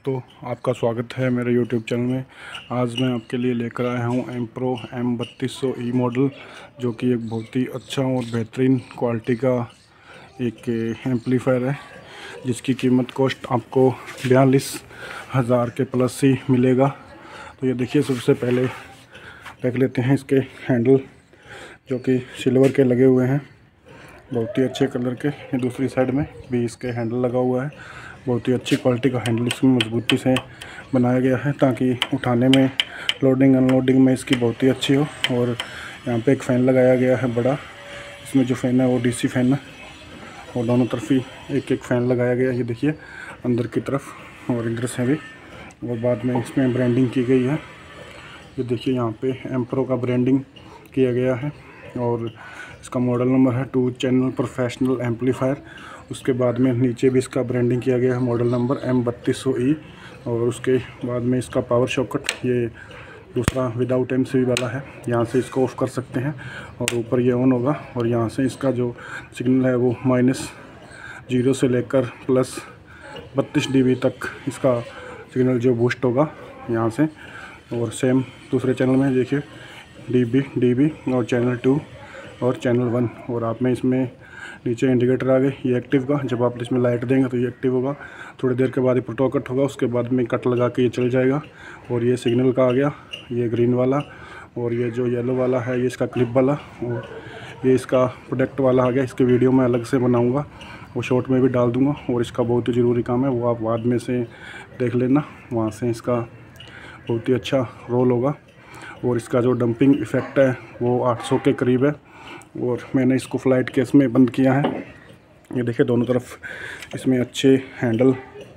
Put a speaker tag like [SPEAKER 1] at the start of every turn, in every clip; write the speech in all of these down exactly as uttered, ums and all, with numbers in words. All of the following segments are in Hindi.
[SPEAKER 1] तो आपका स्वागत है मेरे यूट्यूब चैनल में। आज मैं आपके लिए लेकर आया हूँ एम्प्रो एम बत्तीस सौ ई मॉडल, जो कि एक बहुत ही अच्छा और बेहतरीन क्वालिटी का एक एम्पलीफायर है, जिसकी कीमत कॉस्ट आपको बयालीस हज़ार के प्लस ही मिलेगा। तो ये देखिए, सबसे पहले देख लेते हैं इसके हैंडल, जो कि सिल्वर के लगे हुए हैं, बहुत ही अच्छे कलर के। ये दूसरी साइड में भी इसके हैंडल लगा हुआ है, बहुत ही अच्छी क्वालिटी का हैंडल इसमें मजबूती से बनाया गया है, ताकि उठाने में, लोडिंग अनलोडिंग में इसकी बहुत ही अच्छी हो। और यहाँ पे एक फ़ैन लगाया गया है बड़ा, इसमें जो फ़ैन है वो डीसी फ़ैन है, और दोनों तरफ ही एक एक फ़ैन लगाया गया है। ये देखिए अंदर की तरफ और इधर से भी, और बाद में इसमें ब्रांडिंग की गई है। ये देखिए यहाँ पे एम्प्रो का ब्रांडिंग किया गया है, और इसका मॉडल नंबर है टू चैनल प्रोफेशनल एम्पलीफायर। उसके बाद में नीचे भी इसका ब्रांडिंग किया गया है, मॉडल नंबर एम बत्तीस सौ ई। और उसके बाद में इसका पावर सॉकेट, ये दूसरा विदाउट एम सी बी वाला है, यहाँ से इसको ऑफ़ कर सकते हैं, और ऊपर ये ऑन होगा। और यहाँ से इसका जो सिग्नल है वो माइनस जीरो से लेकर प्लस बत्तीस डी बी तक इसका सिग्नल जो बूस्ट होगा यहाँ से। और सेम दूसरे चैनल में देखिए डी बी डी बी और चैनल टू और चैनल वन। और आप में इसमें नीचे इंडिकेटर आ गए, ये एक्टिव का, जब आप इसमें लाइट देंगे तो ये एक्टिव होगा। थोड़ी देर के बाद ये प्रोटो कट होगा, उसके बाद में कट लगा के ये चल जाएगा। और ये सिग्नल का आ गया, ये ग्रीन वाला, और ये जो येलो वाला है ये इसका क्लिप वाला, और ये इसका प्रोडक्ट वाला आ गया। इसके वीडियो मैं अलग से बनाऊँगा, वो शॉर्ट में भी डाल दूँगा, और इसका बहुत ही ज़रूरी काम है, वो आप बाद में से देख लेना, वहाँ से इसका बहुत ही अच्छा रोल होगा। और इसका जो डंपिंग इफ़ेक्ट है वो आठ सौ के करीब है, और मैंने इसको फ्लाइट केस में बंद किया है। ये देखिए दोनों तरफ इसमें अच्छे हैंडल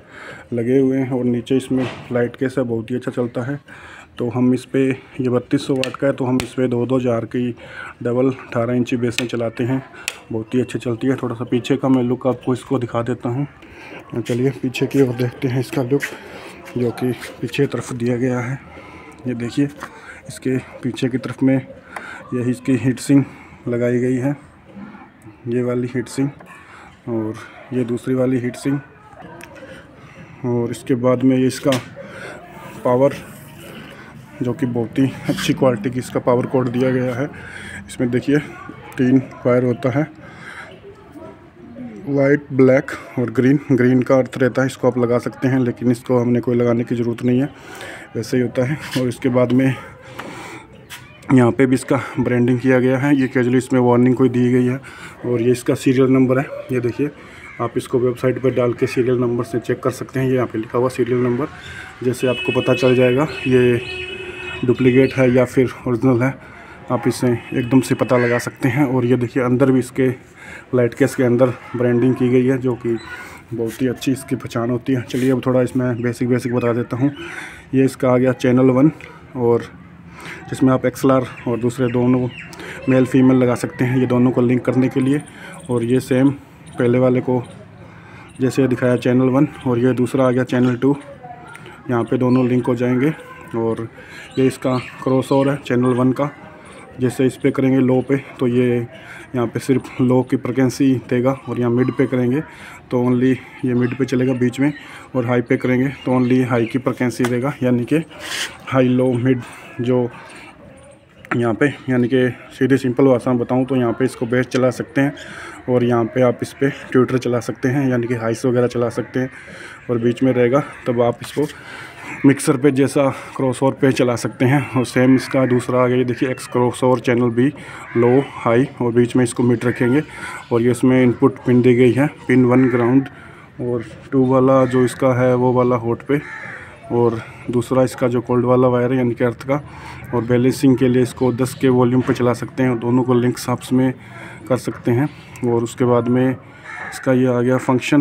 [SPEAKER 1] लगे हुए हैं, और नीचे इसमें फ्लाइट केस है, बहुत ही अच्छा चलता है। तो हम इस पे, ये बत्तीस सौ वाट का है, तो हम इस पर दो दो जार की डबल अठारह इंची बेसें चलाते हैं, बहुत ही अच्छी चलती है। थोड़ा सा पीछे का मैं लुक आपको इसको दिखा देता हूँ। चलिए पीछे की ओर देखते हैं इसका लुक, जो कि पीछे तरफ दिया गया है। ये देखिए इसके पीछे की तरफ में यही इसकी हीट सिंक लगाई गई है, ये वाली हीट सिंक, और ये दूसरी वाली हीट सिंक। और इसके बाद में ये इसका पावर, जो कि बहुत ही अच्छी क्वालिटी की इसका पावर कोड दिया गया है। इसमें देखिए तीन वायर होता है, वाइट, ब्लैक और ग्रीन। ग्रीन का अर्थ रहता है इसको आप लगा सकते हैं, लेकिन इसको हमने कोई लगाने की ज़रूरत नहीं है, वैसे ही होता है। और इसके बाद में यहाँ पे भी इसका ब्रांडिंग किया गया है, ये कैजुअली इसमें वार्निंग कोई दी गई है। और ये इसका सीरियल नंबर है, ये देखिए आप इसको वेबसाइट पर डाल के सीरियल नंबर से चेक कर सकते हैं। ये यहाँ पे लिखा हुआ सीरियल नंबर, जैसे आपको पता चल जाएगा ये डुप्लीकेट है या फिर ओरिजिनल है, आप इसे एकदम से पता लगा सकते हैं। और ये देखिए अंदर भी इसके लाइट केस के अंदर ब्रांडिंग की गई है, जो कि बहुत ही अच्छी इसकी पहचान होती है। चलिए अब थोड़ा इसमें बेसिक बेसिक बता देता हूँ। ये इसका आ गया चैनल वन, और जिसमें आप एक्सएलआर और दूसरे दोनों मेल फीमेल लगा सकते हैं, ये दोनों को लिंक करने के लिए। और ये सेम पहले वाले को जैसे दिखाया चैनल वन, और ये दूसरा आ गया चैनल टू, यहाँ पे दोनों लिंक हो जाएंगे। और ये इसका क्रॉस ओवर है चैनल वन का, जैसे इस पे करेंगे लो पे तो ये यहाँ पे सिर्फ लो की फ्रिक्वेंसी देगा, और यहाँ मिड पे करेंगे तो ओनली ये मिड पे चलेगा बीच में, और हाई पे करेंगे तो ओनली हाई की फ्रिक्वेंसी देगा, यानी कि हाई लो मिड। जो यहाँ पे यानी कि सीधे सिंपल भाषा में बताऊँ तो यहाँ पे इसको बेस चला सकते हैं, और यहाँ पे आप इस पर ट्यूटर चला सकते हैं, यानी कि हाइस वगैरह चला सकते हैं। और बीच में रहेगा तब आप इसको मिक्सर पे जैसा क्रॉसओवर पे चला सकते हैं। और सेम इसका दूसरा आ गया, देखिए X crossover channel B, low high, और बीच में इसको मिड रखेंगे। और ये इसमें इनपुट पिन दी गई है, पिन वन ग्राउंड, और टू वाला जो इसका है वो वाला हॉट पे, और दूसरा इसका जो कोल्ड वाला वायर है यानी कि अर्थ का। और बैलेंसिंग के लिए इसको दस के वॉल्यूम पे चला सकते हैं, और दोनों को लिंक्स आपस में कर सकते हैं। और उसके बाद में इसका ये आ गया फंक्शन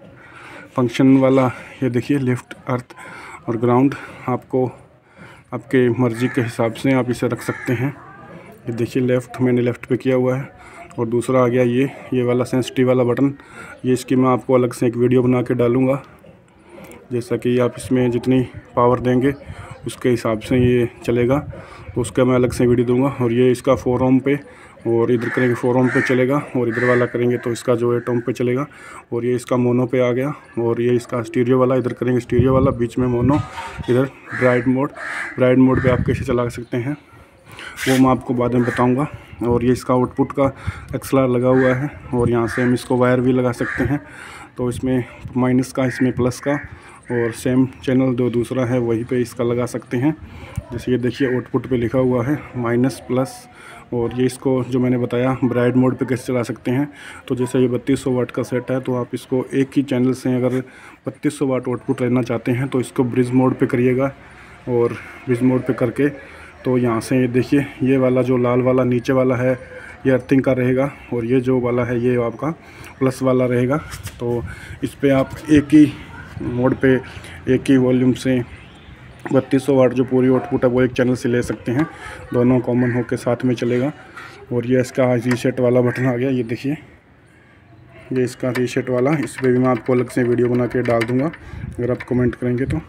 [SPEAKER 1] फंक्शन वाला, ये देखिए लेफ़्ट अर्थ और ग्राउंड, आपको आपके मर्ज़ी के हिसाब से आप इसे रख सकते हैं। ये देखिए लेफ़्ट मैंने लेफ़्ट पे किया हुआ है। और दूसरा आ गया ये ये वाला सेंसिटिव वाला बटन, ये इसकी मैं आपको अलग से एक वीडियो बना के डालूँगा, जैसा कि आप इसमें जितनी पावर देंगे उसके हिसाब से ये चलेगा, तो उसका मैं अलग से वीडियो दूंगा। और ये इसका फोर ओम पे और इधर करेंगे फोर ओम पे चलेगा, और इधर वाला करेंगे तो इसका जो एट ओम पे चलेगा। और ये इसका मोनो पे आ गया, और ये इसका स्टीरियो वाला, इधर करेंगे स्टीरियो वाला, बीच में मोनो, इधर ब्राइट मोड। ब्राइट मोड पे आप कैसे चला सकते हैं वो मैं आपको बाद में बताऊंगा। और ये इसका आउटपुट का एक्सएलआर लगा हुआ है, और यहाँ से हम इसको वायर भी लगा सकते हैं। तो इसमें माइनस का, इसमें प्लस का, और सेम चैनल जो दूसरा है वहीं पे इसका लगा सकते हैं। जैसे ये देखिए आउटपुट पे लिखा हुआ है माइनस प्लस। और ये इसको जो मैंने बताया ब्राइट मोड पे कैसे चला सकते हैं, तो जैसे ये बत्तीस सौ वाट का सेट है, तो आप इसको एक ही चैनल से अगर बत्तीस सौ वाट आउटपुट लेना चाहते हैं तो इसको ब्रिज मोड पे करिएगा। और ब्रिज मोड पे करके तो यहाँ से ये देखिए ये वाला जो लाल वाला नीचे वाला है ये अर्थिंग का रहेगा, और ये जो वाला है ये आपका प्लस वाला रहेगा। तो इस पर आप एक ही मोड पे एक ही वॉल्यूम से बत्तीस सौ वाट जो पूरी आउटपुट है वो एक चैनल से ले सकते हैं, दोनों कॉमन होकर साथ में चलेगा। और ये इसका रीसेट वाला बटन आ गया, ये देखिए ये इसका रीसेट वाला, इस पर भी मैं आपको अलग से वीडियो बना के डाल दूँगा अगर आप कमेंट करेंगे तो।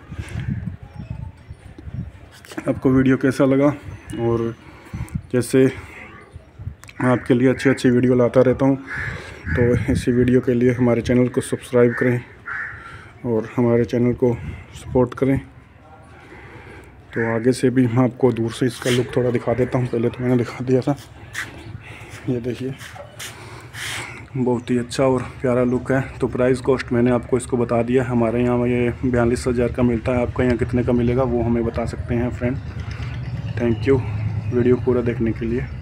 [SPEAKER 1] आपको वीडियो कैसा लगा, और जैसे मैं आपके लिए अच्छी अच्छी वीडियो लाता रहता हूँ, तो इसी वीडियो के लिए हमारे चैनल को सब्सक्राइब करें और हमारे चैनल को सपोर्ट करें। तो आगे से भी मैं आपको दूर से इसका लुक थोड़ा दिखा देता हूँ, पहले तो मैंने दिखा दिया था। ये देखिए बहुत ही अच्छा और प्यारा लुक है। तो प्राइस कॉस्ट मैंने आपको इसको बता दिया, हमारे यहाँ ये बयालीस हज़ार का मिलता है, आपका यहाँ कितने का मिलेगा वो हमें बता सकते हैं फ्रेंड। थैंक यू वीडियो पूरा देखने के लिए।